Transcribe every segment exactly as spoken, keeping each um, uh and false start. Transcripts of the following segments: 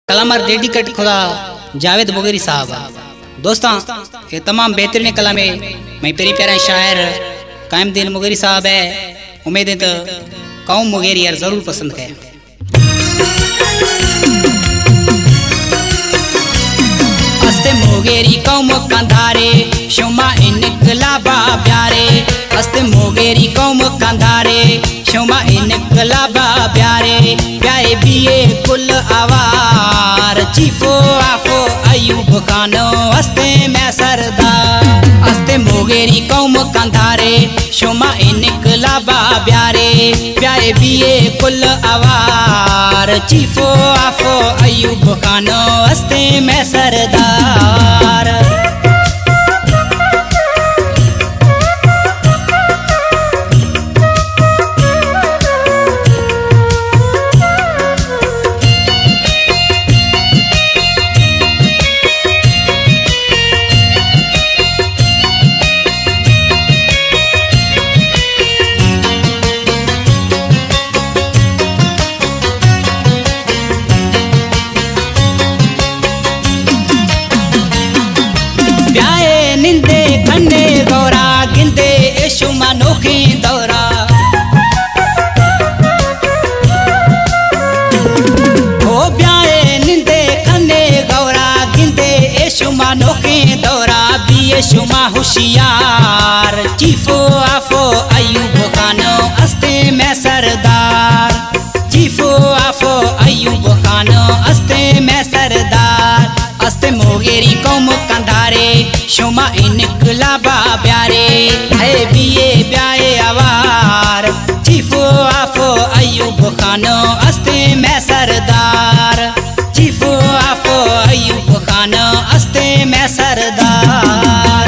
कलामार dedicate खुदा जावेद बोगरी साहब दोस्तों ये तमाम बेहतरीन कलाम है। मैं पेरी प्यारा शायर कायमदीन मुगेरी साहब है। उम्मीद है तो कौम मुगेरी यार जरूर पसंद है। हस्ते मुगेरी कौम कंधारे शुमा इनकलाबा प्यारे। हस्ते मुगेरी कौम कंधारे शुमा इनकलाबा प्यारे। प्यारे बिये कुल आवार चीफो आफो अयूब खानो हस्ते मैं सरदार। हस्ते मुगेरी कौम कंधारे शुमा इनकलाबा प्यारे। प्यारे बिये कुल आवार चीफो आफो अयूब खानो हस्ते मैं सरदार। निंदे खन्ने गौरा गिंदे शुमा नोखी दौरा। ओ ब्याए निंदे खन्ने गौरा गिंदे शुमा नोखी दौरा। बिये शुमा होशियार चीफो आफो अयूब खानो हस्ते मैं सरदार। चीफो आफो अयूब खानो हस्ते मैं सरदार। हस्ते मुगेरी कौम कंधारे शुमा इनकलाबा प्यारे। है बिये ब्याए आवार चीफो आफो अयूब खानो हस्ते मैं सरदार। चीफो आफो अयूब खानो हस्ते मैं सरदार।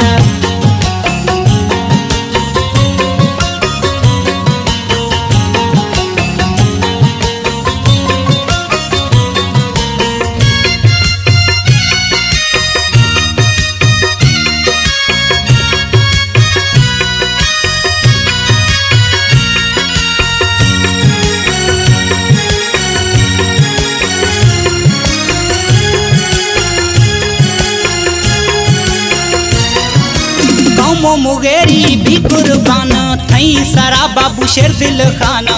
कौमो मुगेरी भी कुर्बान थई सारा बाबू शेर दिल खाना।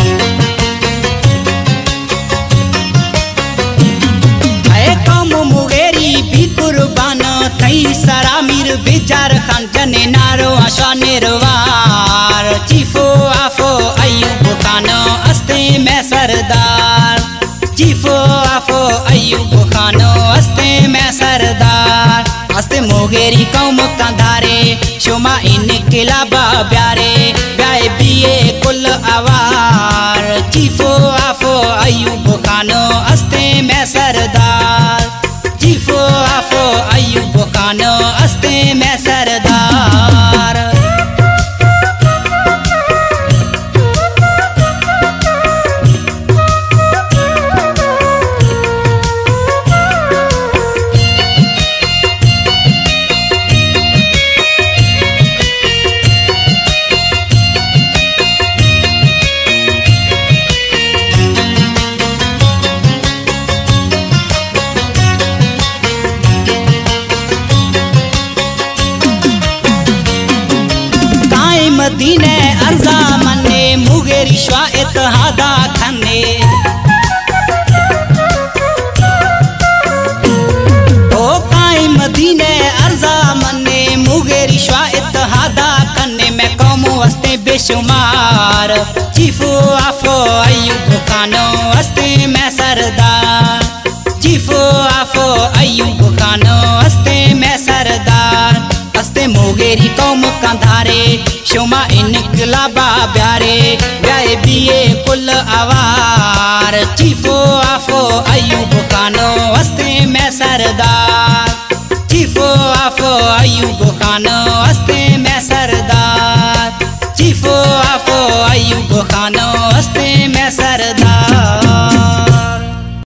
है कौमो मुगेरी भी कुर्बान थई सारा मीर बेजार खान जने नारो आशा निर्वार। चीफो आफो अयूब खानो हस्ते मैं सरदार। चीफो आफो अयूब खानो हस्ते मैं सरदार। हस्ते मुगेरी कौम कंधारे शुमा इनकलाबा प्यारे। प्यारे बिये कुल आवार चीफो आफो अयूब खानो हस्ते मैं सरदार। चीफो आफो अयूब खानो हस्ते मैं सरदार। मदीने अर्जा मन्ने मुगेरी श्वा इत्हादा खन्ने। ओ काई मदीने अर्जा मन्ने मुगेरी श्वा इत्हादा खन्ने। मैं कौमो हस्ते बेशुमार चीफो आफो अयूब खानो हस्ते मैं सरदार। चीफो आफो अयूब खानो हस्ते मैं सरदार। हस्ते मुगेरी कौम कंधारे शुमा इनकलाबा प्यारे। प्यारे बिये कुल आवार चीफो आफो अयूब खानो हस्ते मैं सरदार। चीफो आफो अयूब खानो हस्ते मैं सरदार। चीफो आफो अयूब खानो हस्ते मैं सरदार।